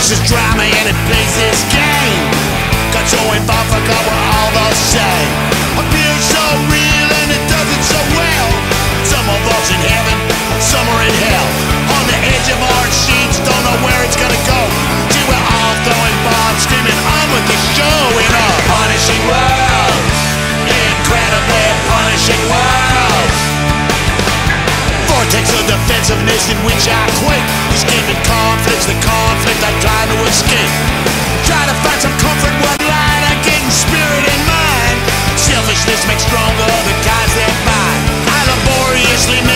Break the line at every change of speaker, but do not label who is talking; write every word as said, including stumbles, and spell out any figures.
This is drama and it plays this game. Got so involved, forgot we're all the same. Appears so real and it does it so well. Some of us in heaven, some are in hell. On the edge of our seats, don't know where it's gonna go. See, we're all throwing bombs, screaming on with the show in a punishing world. Incredibly punishing world. Vortex of defensiveness in which I quake. Escaping conflicts, the conflict I'm trying to escape. Try to find some comfort, one line I get in spirit and mind. Selfishness makes stronger the ties that bind. I laboriously make